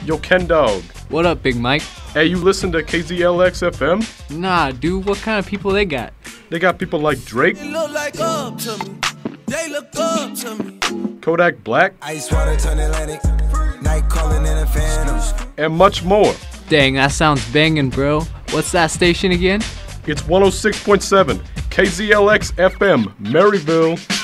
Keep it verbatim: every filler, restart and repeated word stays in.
Yo, Ken Dog. What up, Big Mike? Hey, you listen to K Z L X F M? Nah, dude, what kind of people they got? They got people like Drake. They look like up to me. They look up to me. Kodak Black. Ice water turn Atlantic. Night calling in a phantom. And much more. Dang, that sounds banging, bro. What's that station again? It's one oh six point seven K Z L X F M, Maryville.